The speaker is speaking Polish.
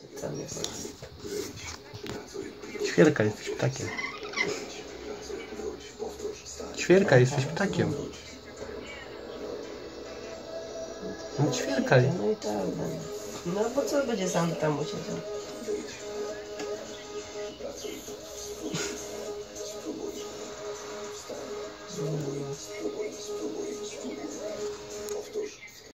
Co nie chodzi? Ćwierka, jesteś ptakiem. Ćwierka, jesteś ptakiem. No ćwierkaj. No i tak, no bo co będzie sam tam usiedział?